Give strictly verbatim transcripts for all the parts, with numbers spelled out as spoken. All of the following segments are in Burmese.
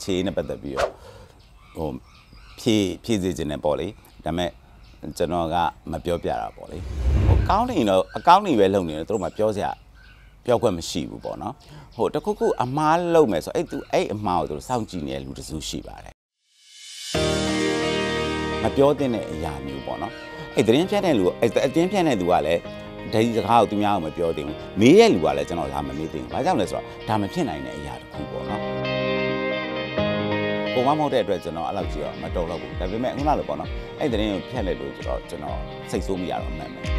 အခြေအနေပတ်သက်ပြီးတော့ဟိုဖြည့်ဖြည့်စေခြင်းနဲ့ပေါ့လေဒါပေမဲ့ကျွန်တော်ကမပြောပြတာပေါ့လေဟိုကောင်းနေတော့အကောင်းနေပဲလုပ်နေတယ်သူတို့မှပြောစရာပြောခွင့်မရှိဘူးပေါ့နော်ဟိုတခုခုအမားလုပ်မယ်ဆိုအဲ့သူအဲ့အမားကိုသူတို့စောင့်ကြည့်နေတဲ့လူတစုရှိပါတယ်မပြောတဲ့အရာမျိုးပေါ့နော်အဲ့သတင်းဖြတ်တဲ့လူအဲ့အတင်းဖြတ်တဲ့လူကလည်းဒီစကားကိုသူများကမပြောသေးဘူးမေးတဲ့လူကလည်းကျွန်တော်လာမမေးသေးဘူးဘာကြောင့်လဲဆိုတော့ဒါမဖြစ်နိုင်တဲ့အရာတစ်ခုပေါ့နော်ကိုမမဟုတ်တဲ့အတွက်ကျွန်တော်အဲ့လောက်ကြည့်တော့မတော်တော့ဘူးဒါပေမဲ့ခုနလိုပေါ့နော်အဲ့သတင်းကိုဖြတ်လိုက်လို့ကျွန်တော်ကျွန်တော်စိတ်ဆိုးမိရတော့မှန်မယ်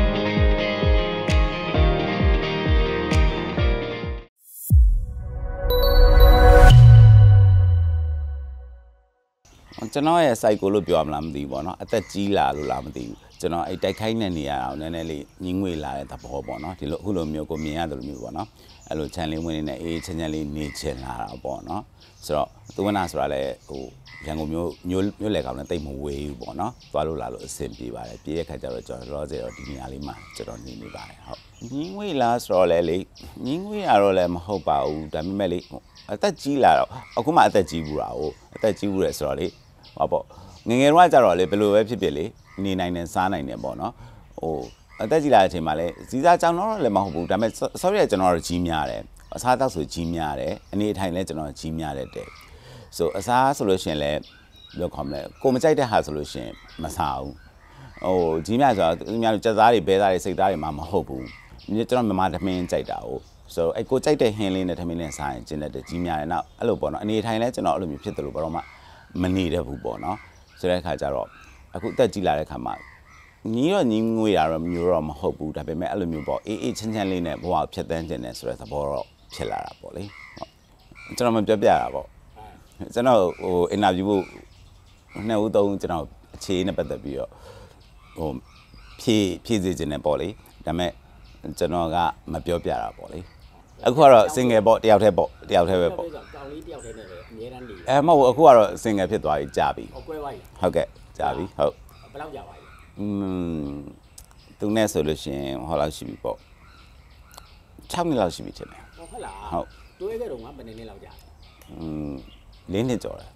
ကျွန်တော်ရဲ့ site ကိုလို့ပြောရမလားမသိဘူးပေါ့နော်အသက်ကြီးလာလို့လားမသိဘူးကျွန်တော်အဲ့တိုက်ခိုင်းနေနေရအောင်နည်းနည်းလေးညင်းငွေလာတဲ့သဘောပေါ့နော်ဒီလိုအခုလိုမျိုးကိုမြင်ရတယ်လို့မျိုးပေါ့နော်အဲ့လို channel ဝင်နေတဲ့အေးချမ်းချမ်းလေးနေချင်လာတာပေါ့နော်ဆိုတော့သူဝနာဆိုတာလည်းဟိုရန်ကုန်မျိုးမျိုးမျိုးလေကောင်နဲ့တိတ်မဝေးဘူးပေါ့နော်သွားလို့လာလို့အဆင်ပြေပါတယ်ပြေးတဲ့ခါကျတော့ကျွန်တော်ရောစေတော့ဒီနေရာလေးမှာကျွန်တော်နေနေပါတယ်ဟုတ်ညင်းငွေလာဆိုတော့လည်းလေညင်းငွေရတော့လည်းမဟုတ်ပါဘူးဒါပေမဲ့လေအသက်ကြီးလာတော့အခုမှအသက်ကြီးဘူးတာဟုတ်အသက်ကြီးဘူးရဲဆိုတော့လေဟောပေါ့ငငယ်တော့ကြတော့လေဘယ်လိုပဲဖြစ်ဖြစ်လေနေနိုင်တယ်စားနိုင်တယ်ပေါ့နော်ဟိုအသက်ကြီးလာတဲ့အချိန်မှာလေစီစားကြောင်တော့လည်းမဟုတ်ဘူးဒါပေမဲ့ sorry ကျွန်တော်တို့ကြီးများတယ်အစားတောက်ဆိုကြီးများတယ်အနေအထိုင်လည်းကျွန်တော်ကြီးများတယ်တဲ့ဆိုအစားဆိုလို့ရှိရင်လည်းပြောခေါ်မလဲကိုမကြိုက်တဲ့ဟာဆိုလို့ရှိရင်မစားဘူးဟိုကြီးများဆိုတော့သူများတို့ကြက်သားတွေဘဲသားတွေစိတ်သားတွေမှမဟုတ်ဘူးကျွန်တော်မြန်မာသမင်းကြိုက်တာဟုတ်ဆိုအဲ့ကိုကြိုက်တဲ့ဟင်းလေးနဲ့သမင်းနဲ့စားရင်ကျင်းတဲ့ကြီးများတယ်နောက်အဲ့လိုပေါ့နော်အနေအထိုင်လည်းကျွန်တော်အဲ့လိုမျိုးဖြစ်တယ်လို့ဘာလို့မှမနေတတ်ဘူးပေါ့နော်ဆိုတဲ့အခါကျတော့အခုအသက်ကြီးလာတဲ့ခါမှာညီတော့ညီငွေရတော့မျိုးတော့မဟုတ်ဘူးဒါပေမဲ့အဲ့လိုမျိုးပေါ့အေးအေးချမ်းချမ်းလေးနဲ့ဘဝကိုဖြတ်သန်းခြင်းနဲ့ဆိုတဲ့သဘောတော့ဖြစ်လာတာပေါ့လေဟုတ်ကျွန်တော်မပြောပြတာပေါ့ကျွန်တော်ဟိုအင်တာဗျူးဖို့နှစ်ဦးသုံးကျွန်တော်အခြေအနေနဲ့ပတ်သက်ပြီးတော့ဟိုဖြည့်ဖြည့်စေခြင်းနဲ့ပေါ့လေဒါပေမဲ့ကျွန်တော်ကမပြောပြတာပေါ့လေအခုကတော့ single ပေါ့တယောက်တည်းပေါ့တယောက်တည်းပဲပေါ့ကောင်လေးတယောက်တည်းနဲ့ပဲအများတန်းနေအဲမဟုတ်အခုကတော့ single ဖြစ်သွားပြီကြာပြီဟုတ်ကွဲသွားပြီဟုတ်ကဲ့ကြာပြီဟုတ်ဘယ်လောက်ကြာပါလဲอืมသူနဲ့ဆိုလို့ရှိရင်ဟောလောက်ရှိပြီပေါ့၆နှစ်လောက်ရှိပြီထင်တယ်ဟုတ်လားဟုတ်တွေးခဲ့တော့ငါဘယ်နှစ်နှစ်လောက်ကြာလဲอืม၄နှစ်ကျော်တယ်ဩ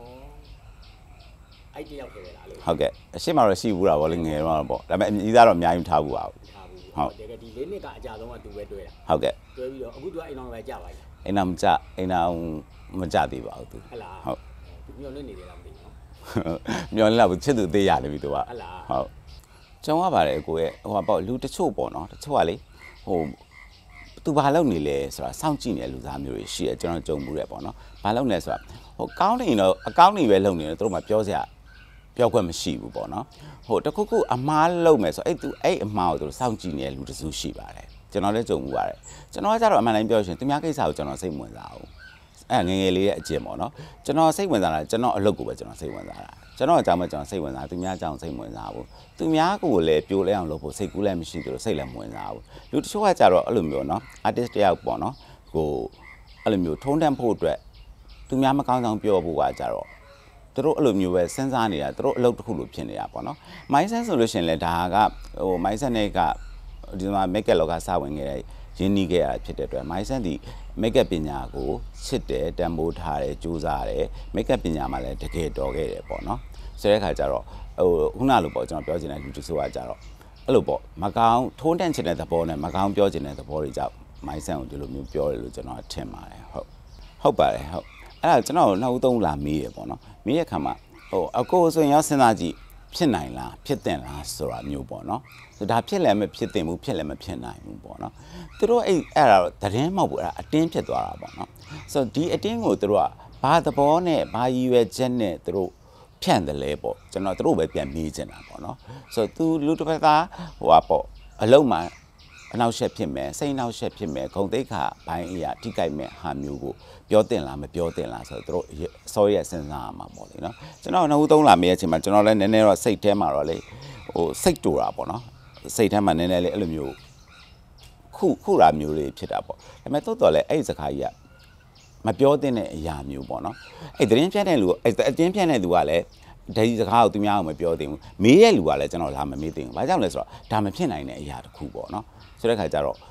အဲ့တယောက်တည်းပဲလားလို့ဟုတ်ကဲ့အရှိမတော့ရှိဘူးတာဗောလေငယ်တော့ပေါ့ဒါပေမဲ့အကြီးသားတော့အများကြီးထားဘူးပါဘူးထားဘူးဟုတ်တကယ်ဒီ၄နှစ်ကအကြဆုံးကသူပဲတွေးတာဟုတ်ကဲ့တွေးပြီးတော့အခုသူကအိမ်တော်ပဲကြာပါလားအိမ်တော်မကြအိမ်တော်မကြသေးပါဘူးသူဟုတ်လားဟုတ်မျောလင့်နေတယ်လားမသိဘူးနော်မျောလင့်လာဘူးချစ်သူသေးရနေပြီသူကဟုတ်လားဟုတ်ကျောင်းရပါတယ်ကိုရဲ့ဟိုပေါ့လူတချို့ပေါ့နော်တချို့ကလေဟိုသူဘာလုပ်နေလဲဆိုတာစောင့်ကြည့်နေတဲ့လူသားမျိုးတွေရှိတယ်ကျွန်တော်ကြုံမှုတယ်ပေါ့နော်ဘာလုပ်နေလဲဆိုတာဟိုကောင်းနေတော့အကောင်းနေပဲလုပ်နေတယ်သူတို့မှပြောစရာပြောခွင့်မရှိဘူးပေါ့နော်ဟိုတခုခုအမားလုပ်မယ်ဆိုအဲ့သူအဲ့အမားကိုသူတို့စောင့်ကြည့်နေတဲ့လူတစုရှိပါတယ်ကျွန်တော်လည်းကြုံမှုပါတယ်ကျွန်တော်ကကြတော့အမှန်တိုင်းပြောရှင်သူများကိစ္စကိုကျွန်တော်စိတ်ဝင်စားဘူးအဲ့ငငယ်လေးရဲ့အကျင့်ပေါ့နော်ကျွန်တော်စိတ်ဝင်စားတာကျွန်တော်အလုပ်ကိုပဲကျွန်တော်စိတ်ဝင်စားတာကျွန်တော်အကြောင်းပဲကျွန်တော်စိတ်ဝင်စားသူများအကြောင်းစိတ်ဝင်စားဘူးသူများကိုလည်းပြိုလဲအောင်လုပ်ဖို့စိတ်ကူးလည်းမရှိဘူးစိတ်လည်းမဝင်စားဘူးလူတချို့ကကြတော့အဲ့လိုမျိုးနော် artist တယောက်ပေါ့နော်ကိုအဲ့လိုမျိုးထုံးတမ်းဖို့အတွက်သူများမကောင်းဆောင်ပြောဖို့ကကြတော့သူတို့အဲ့လိုမျိုးပဲစဉ်းစားနေတာသူတို့အလုပ်တစ်ခုလိုဖြစ်နေတာပေါ့နော် mindset ဆိုလို့ရှိရင်လည်းဒါကဟို mindset နဲ့ကဒီမှာ make up လောကစဝင်ခဲ့တဲ့ရင်းနှီးခဲ့ရဖြစ်တဲ့အတွက် mindset ဒီ make up ပညာကိုချစ်တယ်တန်ဖိုးထားတယ်ကြိုးစားတယ် make up ပညာမှာလည်းတကယ်တော်ခဲ့တယ်ပေါ့နော်ဆိုတဲ့အခါကျတော့ဟိုခုနလိုပေါ့ကျွန်တော်ပြောချင်တဲ့လူတချို့ကကြတော့အဲ့လိုပေါ့မကောင်းထိုးတန့်ချင်တဲ့သဘောနဲ့မကောင်းပြောချင်တဲ့သဘောတွေကြောင့် mindset ကိုဒီလိုမျိုးပြောတယ်လို့ကျွန်တော်ထင်ပါတယ်ဟုတ်ဟုတ်ပါတယ်ဟုတ်အဲ့ဒါကျွန်တော်နောက်ဦးသုံးလာမေးရပေါ့နော်မေးရခါမှာဟိုအကိုဆိုရင်ရောစဉ်းစားကြည့်ဖြစ်နိုင်လားဖြစ်တင်လားဆိုတာမျိုးပေါ့နော်ဆိုဒါဖြစ်လည်းမဖြစ်တင်ဘူးဖြစ်လည်းမဖြစ်နိုင်ဘူးပေါ့နော်သူတို့အဲ့အဲ့ဒါတော့သတင်းမဟုတ်ဘူးအဲ့ဒါအတင်းဖြစ်သွားတာပေါ့နော်ဆိုဒီအတင်းကိုသူတို့ကဘာသဘောနဲ့ဘာရည်ရွယ်ချက်နဲ့သူတို့ဖြန့်တယ်လဲပေါ့ကျွန်တော်တို့ပဲပြန်မေးချင်တာပေါ့နော်ဆိုသူလူတစ်ခါဟိုပါပေါ့အလုံးမှာအနောက်ရှက်ဖြစ်မယ်စိတ်နောက်ရှက်ဖြစ်မယ်ဂုံတိတ်ခါဘိုင်းအရာထိကြိုက်မဲ့ဟာမျိုးကိုပြောတင်လားမပြောတင်လားဆိုတော့သူတို့စောရဲစဉ်းစားရမှာပေါ့လေနော်ကျွန်တော်နှစ်ဦးသုံးလာမေးတဲ့အချိန်မှာကျွန်တော်လည်းနည်းနည်းတော့စိတ်ထဲမှာတော့လေဟိုစိတ်တူတာပေါ့နော်စိတ်ထဲမှာနည်းနည်းလေးအဲ့လိုမျိုးခုခုလာမျိုးလေးဖြစ်တာပေါ့ဒါပေမဲ့တိုးတော်လည်းအဲ့ဒီစကားကြီးကမပြောတင်တဲ့အရာမျိုးပေါ့နော်အဲ့သတင်းဖြတ်တဲ့လူအဲ့အတင်းဖြတ်တဲ့လူကလည်းဒီစကားကိုသူများကမပြောသေးဘူးမေးတဲ့လူကလည်းကျွန်တော်လာမမေးသေးဘူးဘာကြောင့်လဲဆိုတော့ဒါမဖြစ်နိုင်တဲ့အရာတစ်ခုပေါ့နော်ဆိုတဲ့ခါကျတော့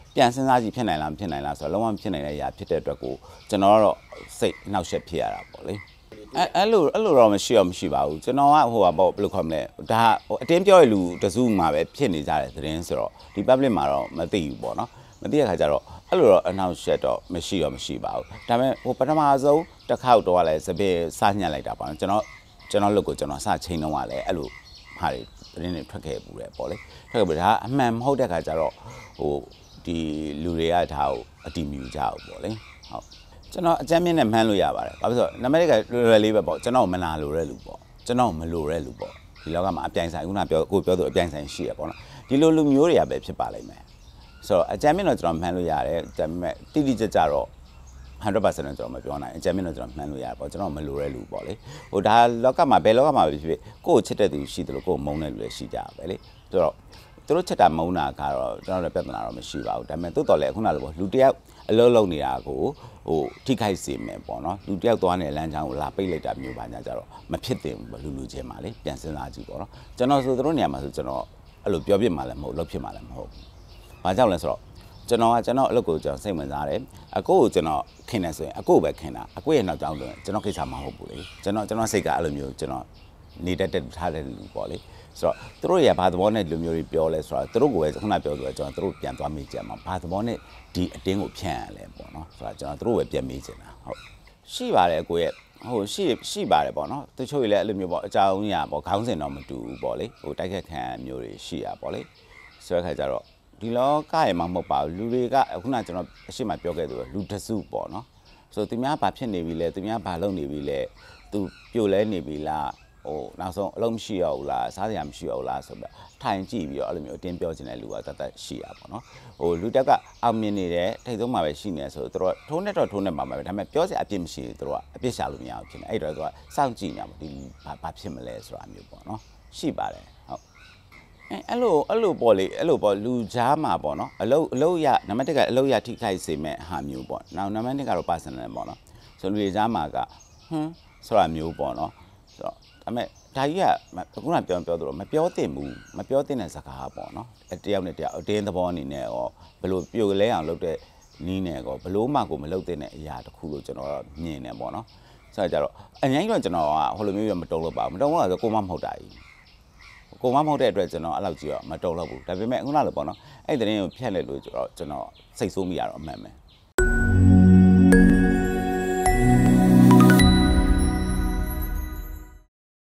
ပြန်စဉ်းစားကြည့်ဖြစ်နိုင်လားမဖြစ်နိုင်လားဆိုတော့လုံးဝဖြစ်နိုင်တဲ့အရာဖြစ်တဲ့အတွက်ကိုကျွန်တော်ကတော့စိတ်နှောက်ယှက်ဖြစ်ရတာပေါ့လေအဲအဲ့လိုအဲ့လိုတော့မရှိတော့မရှိပါဘူးကျွန်တော်ကဟိုပါပေါ့ဘယ်လိုခေါ်မလဲဒါဟိုအတင်းပြောရလူတစုမှာပဲဖြစ်နေကြတဲ့သတင်းဆိုတော့ဒီ public မှာတော့မသိဘူးပေါ့နော်မသိတဲ့ခါကျတော့အဲ့လိုတော့အနောက်ရှက်တော့မရှိတော့မရှိပါဘူးဒါပေမဲ့ဟိုပထမဆုံးတစ်ခေါက်တော့လည်းစပယ်စညှက်လိုက်တာပေါ့နော်ကျွန်တော်ကျွန်တော်လုပ်ကိုကျွန်တော်စချိန်တော့ကလည်းအဲ့လိုဟာတွေသတင်းတွေထွက်ခဲ့ပူတယ်ပေါ့လေထွက်ခဲ့ပူဒါအမှန်မဟုတ်တဲ့ခါကျတော့ဟိုဒီလူတွေကဒါကိုအတီးမြူကြဘူးပေါ့လေဟုတ်ကျွန်တော်အကြမ်းမြင့်နဲ့မှန်းလို့ရပါတယ်ဘာဖြစ်လို့နံပါတ်တစ်ကလွယ်လွယ်လေးပဲပေါ့ကျွန်တော်မနာလိုတဲ့လူပေါ့ကျွန်တော်မလိုတဲ့လူပေါ့ဒီလောကမှာအပြိုင်ဆိုင်ခုနပြောကိုပြောသူအပြိုင်ဆိုင်ရှိရပေါ့နော်ဒီလိုလူမျိုးတွေကပဲဖြစ်ပါလိမ့်မယ်ဆိုတော့အကြမ်းမြင့်တော့ကျွန်တော်မှန်းလို့ရတယ်ဒါပေမဲ့တိတိကျကျတော့one hundred percent ကျွန်တော်မပြောနိုင်အကြမ်းမြင့်တော့ကျွန်တော်မှန်းလို့ရတယ်ပေါ့ကျွန်တော်မလိုတဲ့လူပေါ့လေဟိုဒါလောကမှာဘယ်လောကမှာပဲဖြစ်ဖြစ်ကိုယ့်ကိုချစ်တဲ့သူရှိတယ်လို့ကိုယ့်ကိုမုန်းတဲ့လူလည်းရှိကြပဲလေဆိုတော့သူတို့ချက်တာမုန်းတာကတော့ကျွန်တော်လည်းပြဿနာတော့မရှိပါဘူးဒါပေမဲ့တိုးတော်လည်းခုနလိုပေါ့လူတယောက်အလုံးလုံးနေတာကိုဟိုထိခိုက်စေမယ်ပေါ့နော်လူတယောက်သွားနေတဲ့လမ်းကြောင်းကိုလာပိတ်လိုက်တာမျိုးပါညာကြတော့မဖြစ်သင့်ဘူးလူလူချင်းပါလေပြန်စဉ်းစားကြည့်ပေါ့နော်ကျွန်တော်ဆိုသူတို့နေရာမှာဆိုကျွန်တော်အဲ့လိုပြောပြမှလည်းမဟုတ်လုပ်ဖြစ်မှလည်းမဟုတ်ဘူးဘာကြောင့်လဲဆိုတော့ကျွန်တော်ကကျွန်တော်အလုပ်ကိုကျွန်တော်စိတ်ဝင်စားတယ်အကိုကိုကျွန်တော်ခင်နေဆိုရင်အကိုပဲခင်တာအကိုရဲ့နောက်ကြောင်းဆိုရင်ကျွန်တော်ကိစ္စမဟုတ်ဘူးလေကျွန်တော်ကျွန်တော်စိတ်ကအဲ့လိုမျိုးကျွန်တော်နေတတ်တဲ့ထားတဲ့လူပေါ့လေဆိုတော့သူတို့ရဘာသဘောနဲ့လူမျိုးတွေပြောလဲဆိုတော့သူတို့ကိုပဲခုနပြောဆိုတော့ကျွန်တော်တို့ပြန်သွားမိကြမှာဘာသဘောနဲ့ဒီအတင်းကိုဖြန့်ရလဲပေါ့နော်ဆိုတော့ကျွန်တော်တို့ပဲပြန်မေးချင်တာဟုတ်ရှိပါတယ်ကိုရဲ့ဟိုရှိရှိပါတယ်ပေါ့နော်သူချို့လည်းအဲ့လိုမျိုးပေါ့အကြောင်းညာပေါ့ခေါင်းစဉ်တော့မတူဘူးပေါ့လေဟိုတိုက်ခတ်ခံမျိုးတွေရှိရပေါ့လေဆိုတဲ့ခါကျတော့ဒီလောကရဲ့မှာမဟုတ်ပါဘူးလူတွေကခုနကျွန်တော်အရှိမပြောခဲ့သူလူတစုပေါ့နော်ဆိုတော့သူများဘာဖြစ်နေပြီလဲသူများဘာလုပ်နေပြီလဲသူပြိုလဲနေပြီလားဟိုနောက်ဆုံးအလုံးမရှိရဘူးလားစားစရာမရှိရဘူးလားဆိုပြီးထိုင်ကြည့်ပြီးတော့အဲ့လိုမျိုးအတင်းပြောချင်တဲ့လူကတတ်တတ်ရှိရပါတော့ဟိုလူတက်ကအောင်မြင်နေတယ်ထိတ်ဆုံးမှာပဲရှိနေဆိုတော့သူတို့ထုံးနဲ့တော့ထုံးနဲ့မှာပဲဒါပေမဲ့ပြောစရာအပြစ်မရှိဘူးသူတို့ကအပြစ်ရှာလို့မရဘူးဖြစ်နေအဲ့တော့သူကစောင့်ကြည့်နေမှာဒီဘာဘာဖြစ်မလဲဆိုတာမျိုးပေါ့နော်ရှိပါတယ်ဟုတ်အဲအဲ့လိုအဲ့လိုပေါ့လေအဲ့လိုပေါ့လူကြားမှာပေါ့နော်အလုတ်အလုတ်ရနံပါတ်တစ်ကအလုတ်ရထိခိုက်စေမဲ့ဟာမျိုးပေါ့နောက်နံပါတ်နှစ်ကတော့ personal ပေါ့နော်ဆိုလူတွေကြားမှာကဟွန်းဆိုတာမျိုးပေါ့နော်ဆိုတော့ဒါပေမဲ့ဒါကြီးကခုနပြောပြောသလိုမပြောသင့်ဘူးမပြောသင့်တဲ့စကားပေါ့နော်အတယောက်နဲ့တယောက်အတင်းသဘောအနေနဲ့ရောဘလို့ပြိုလဲအောင်လုပ်တဲ့နီးနဲ့ကောဘလို့မှကိုမလုပ်တဲ့အရာတစ်ခုလို့ကျွန်တော်တော့မြင်နေပေါ့နော်ဆိုတော့ကြတော့အရင်ကတော့ကျွန်တော်ကဟိုလိုမျိုးရမတုံးလို့ပါဘူးမတုံးလို့ဆိုကိုမမဟုတ်တာကြီးကိုမမဟုတ်တဲ့အတွက်ကျွန်တော်အဲ့လောက်ကြီးတော့မတုံးလို့ဘူးဒါပေမဲ့ခုနလိုပေါ့နော်အဲ့တဲ့ရင်ကိုဖြတ်လိုက်လို့ကျွန်တော်ကျွန်တော်စိတ်ဆိုးမိရတော့အမှန်ပဲ